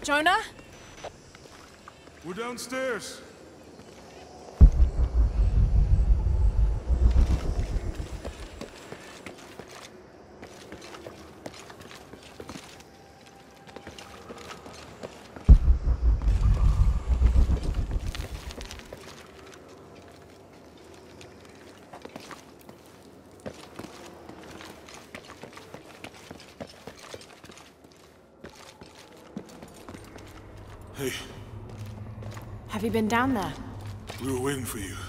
Jonah? We're downstairs. Hey. Have you been down there? We were waiting for you.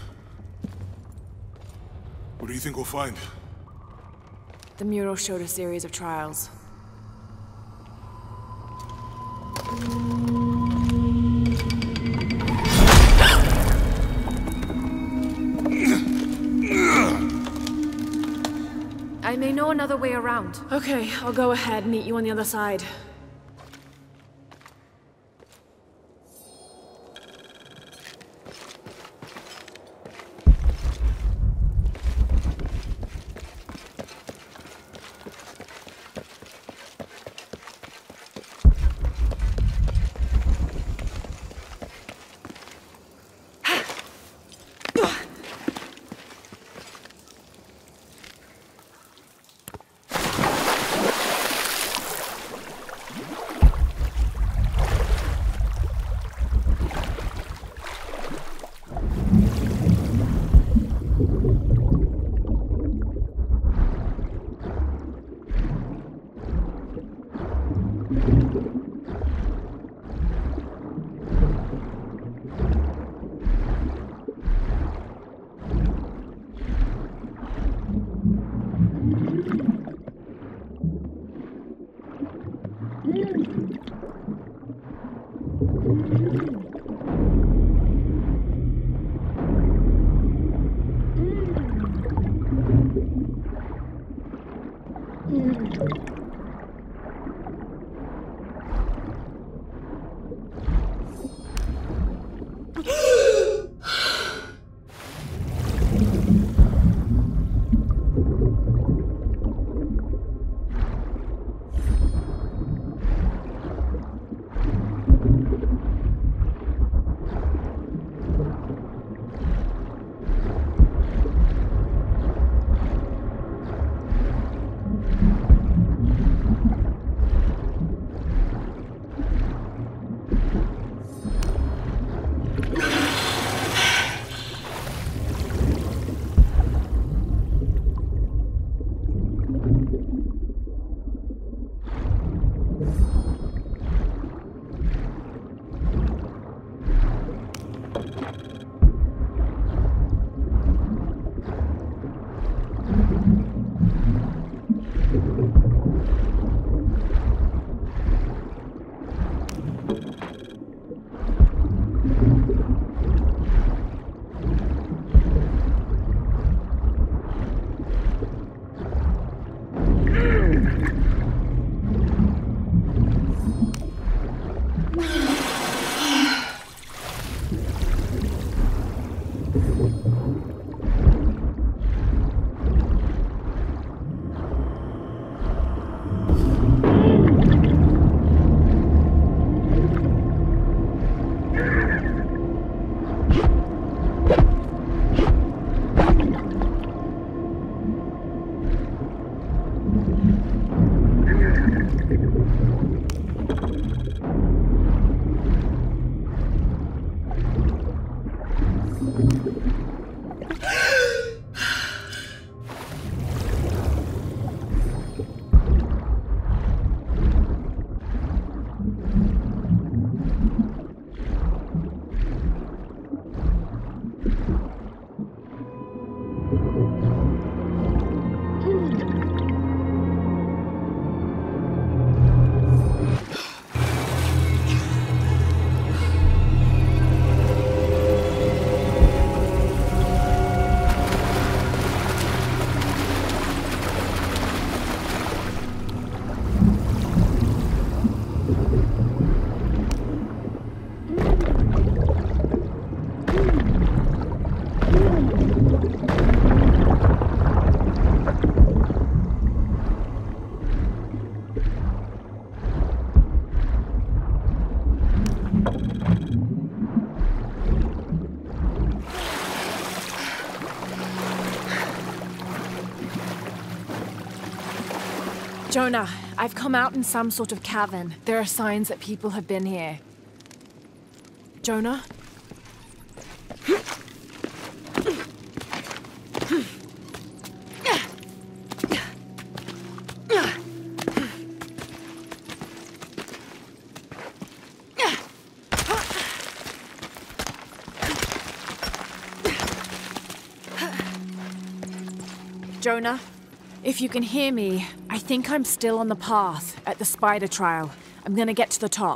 What do you think we'll find? The mural showed a series of trials. I may know another way around. Okay, I'll go ahead, meet you on the other side. Jonah, I've come out in some sort of cavern. There are signs that people have been here. Jonah? Jonah, if you can hear me, I think I'm still on the path at the spider trial. I'm gonna get to the top.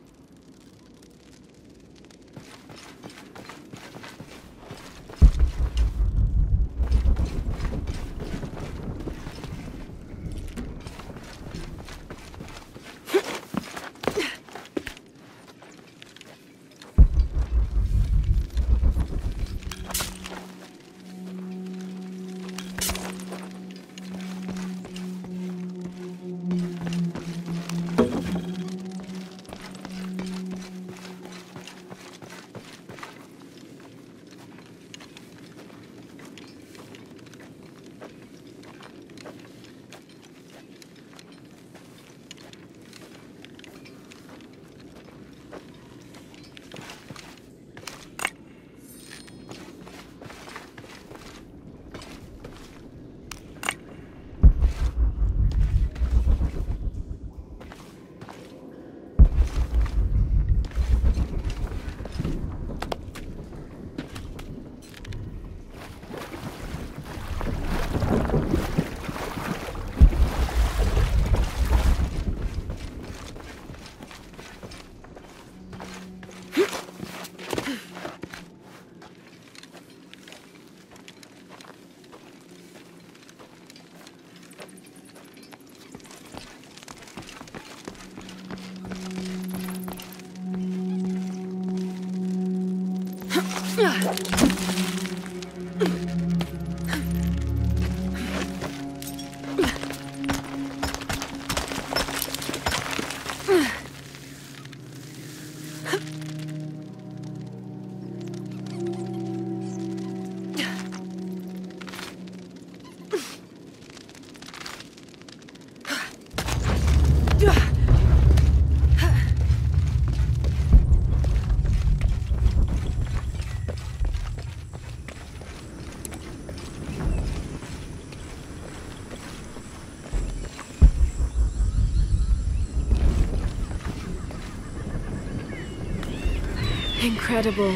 Incredible.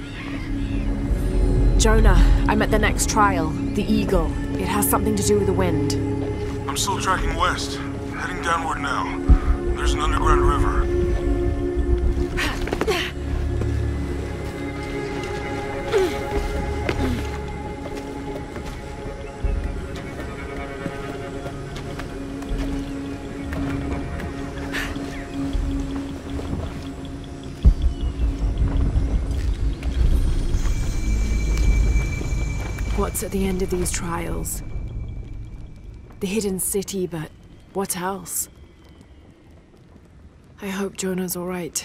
Jonah, I'm at the next trial, the Eagle. It has something to do with the wind. I'm still tracking west, heading downward now. There's an underground river. What's at the end of these trials? The hidden city, but what else? I hope Jonah's all right.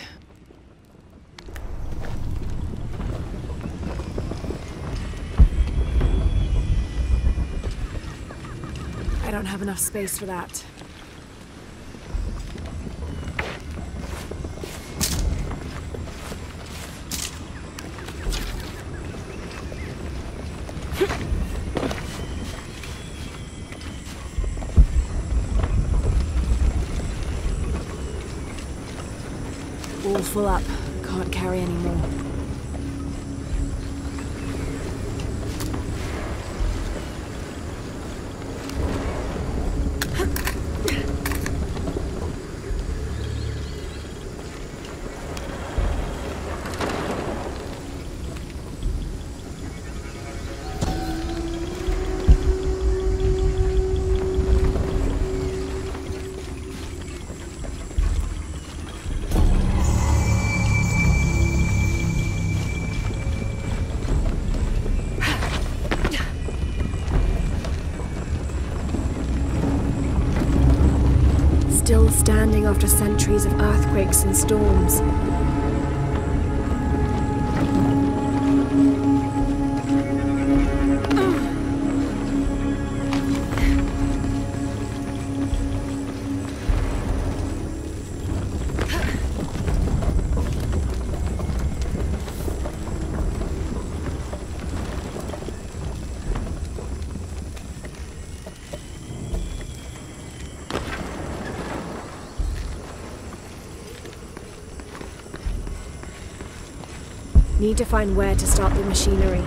I don't have enough space for that. All full up. Can't carry any more. Still standing after centuries of earthquakes and storms. Need to find where to start the machinery.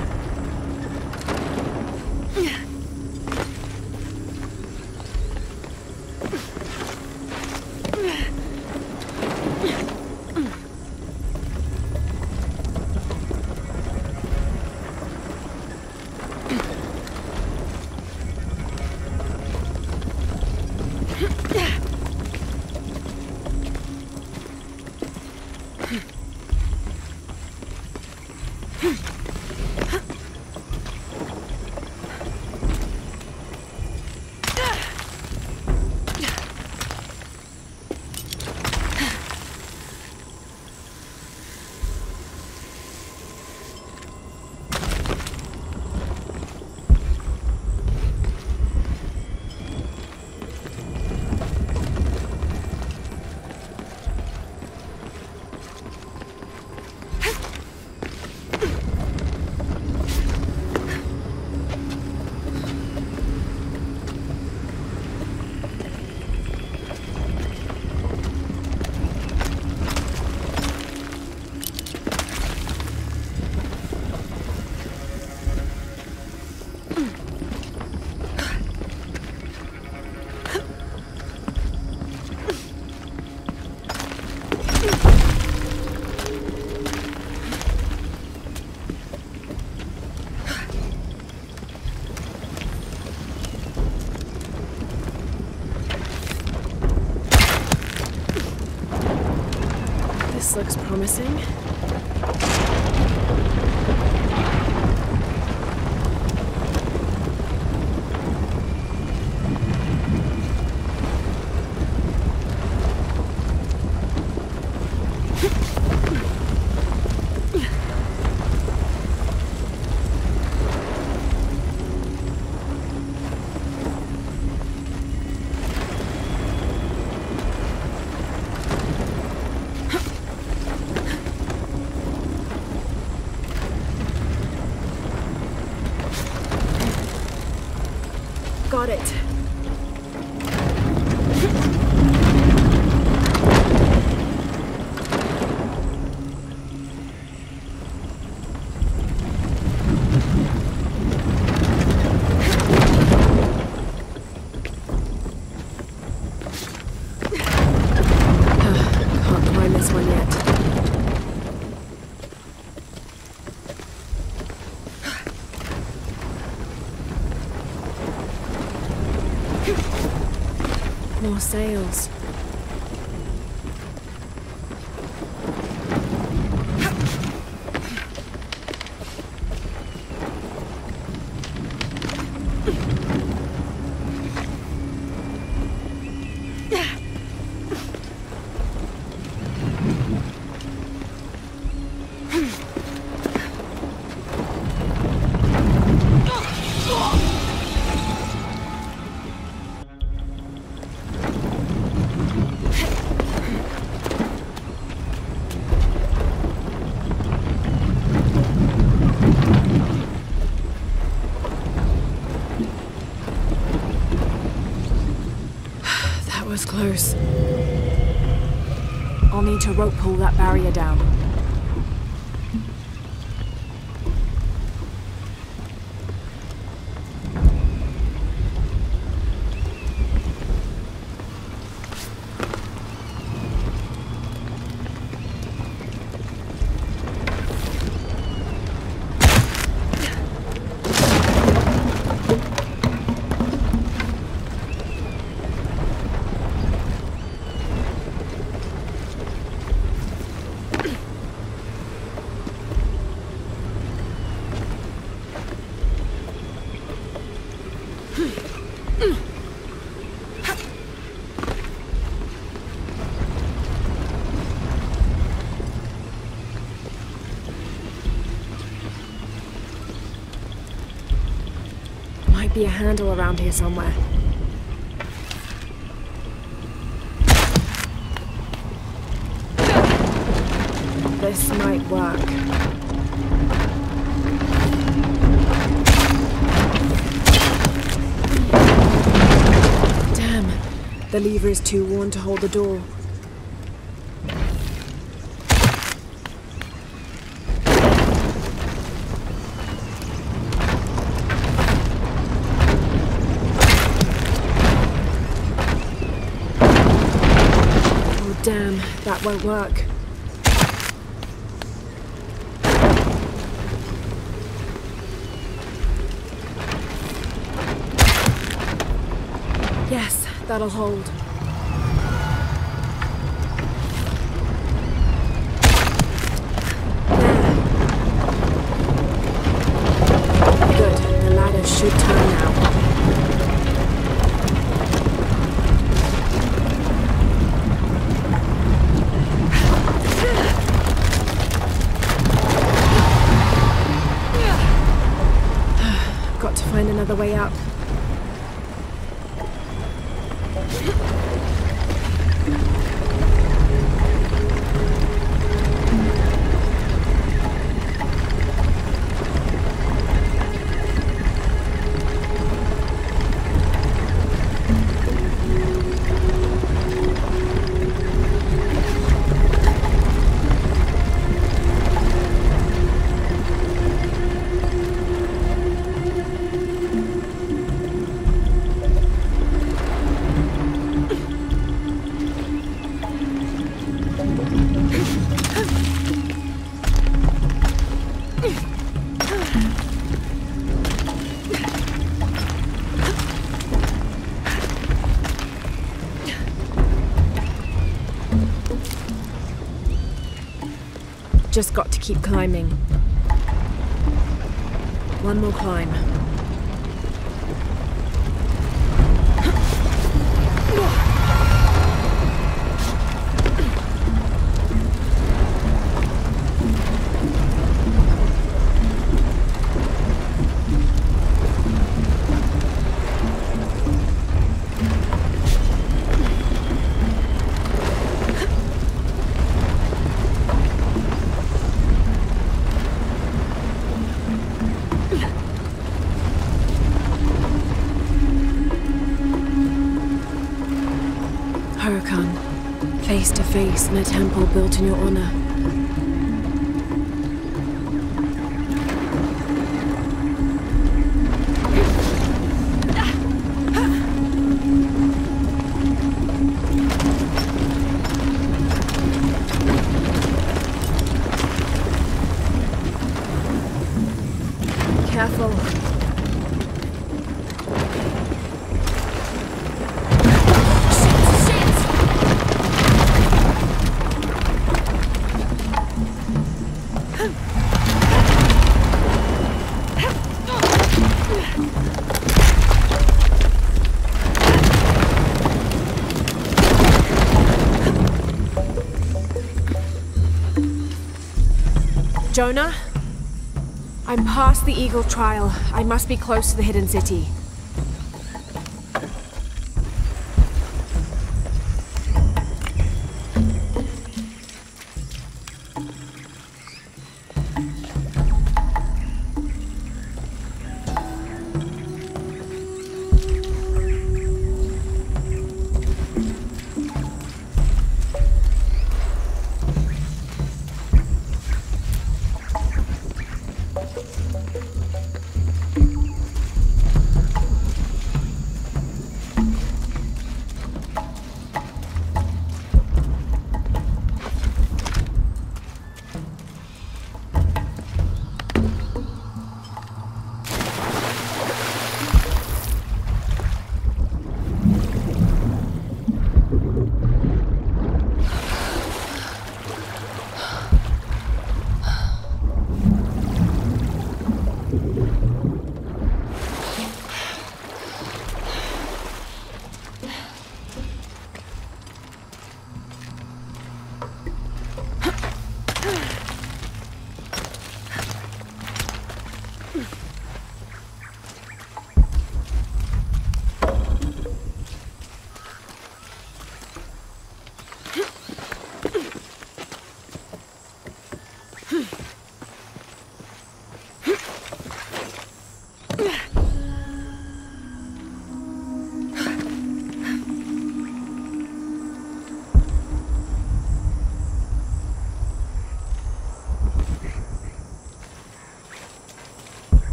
This looks promising. Got it. Can't climb this one yet. More sails. Was close. I'll need to rope pull that barrier down. Might be a handle around here somewhere. This might work. Damn, the lever is too worn to hold the door. Damn, that won't work. Yes, that'll hold. There. Good, the ladder should turn now. Got to find another way up. Just got to keep climbing. One more climb. Hurakan, face to face in a temple built in your honor. Careful. Jonah? I'm past the Eagle Trial. I must be close to the Hidden City.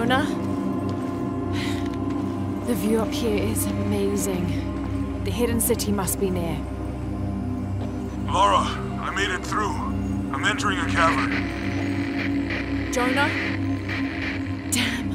Jonah? The view up here is amazing. The hidden city must be near. Lara, I made it through. I'm entering a cavern. Jonah? Damn.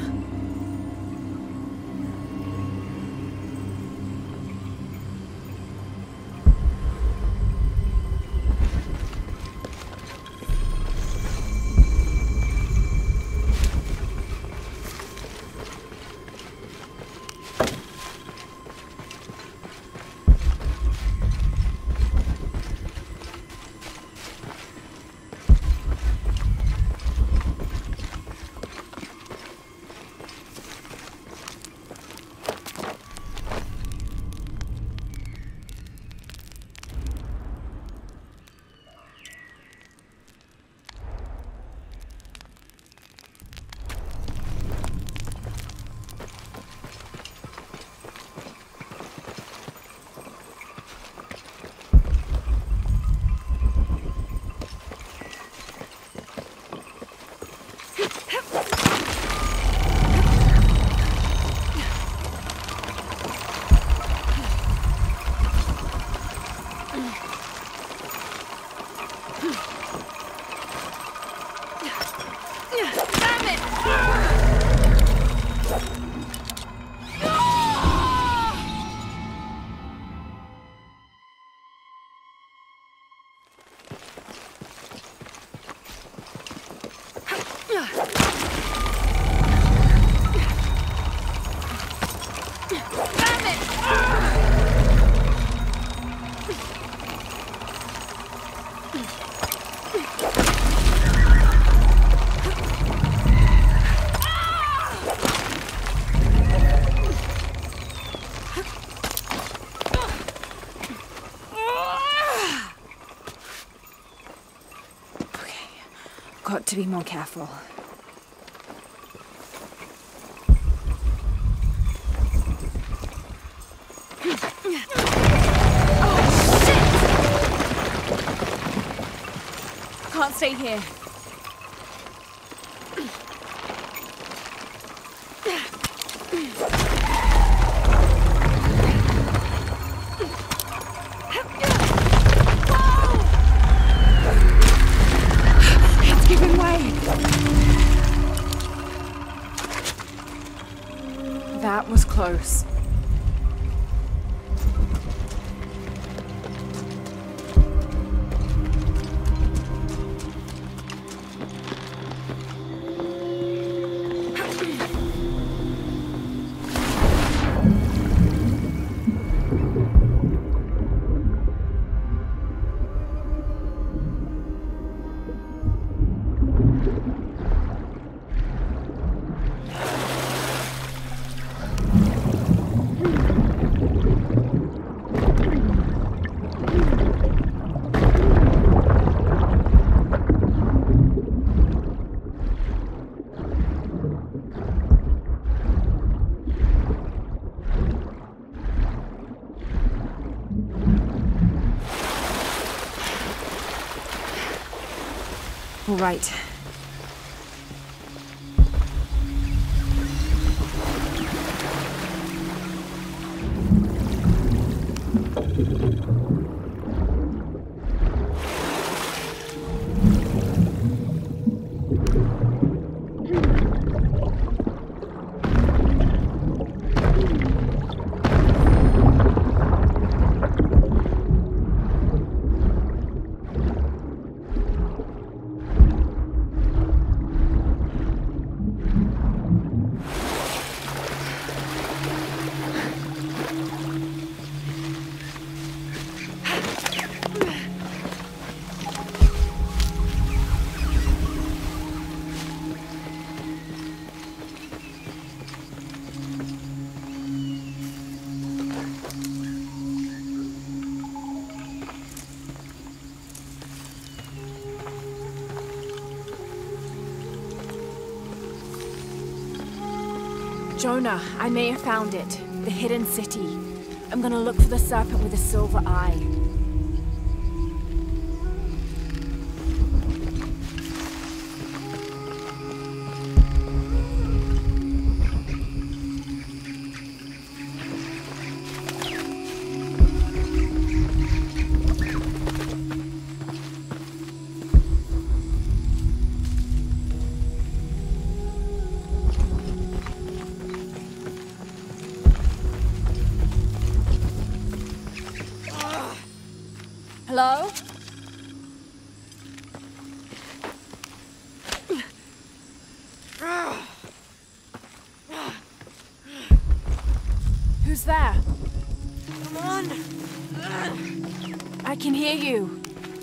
Got to be more careful. Oh, shit! Can't stay here. That was close. All right. Jonah, I may have found it. The hidden city. I'm gonna look for the serpent with a silver eye. Hello? Who's there? Come on! I can hear you.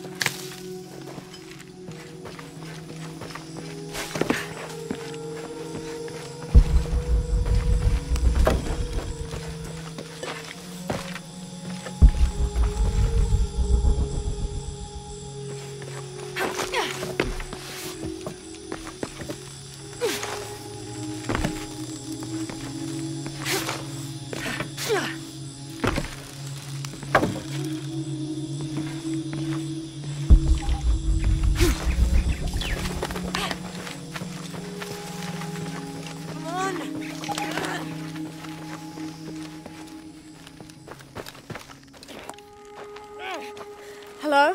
Hello?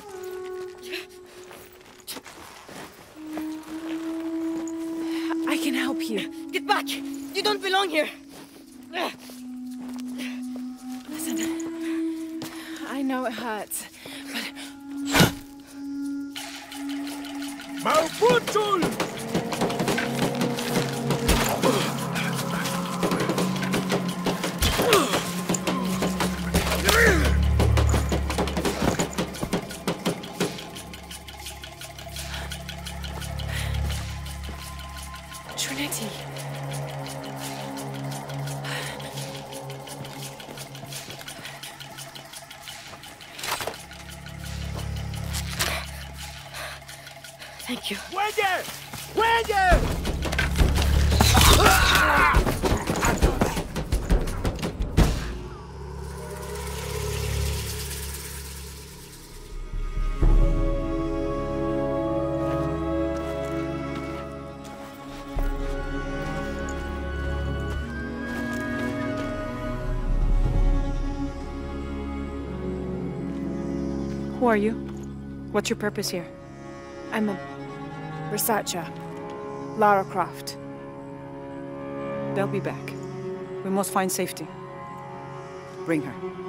I can help you. Get back! You don't belong here! Listen, I know it hurts, but... Mauputul! Trinity. Thank you. ¡Fuelle! ¡Fuelle! Who are you? What's your purpose here? I'm a researcher. Lara Croft. They'll be back. We must find safety. Bring her.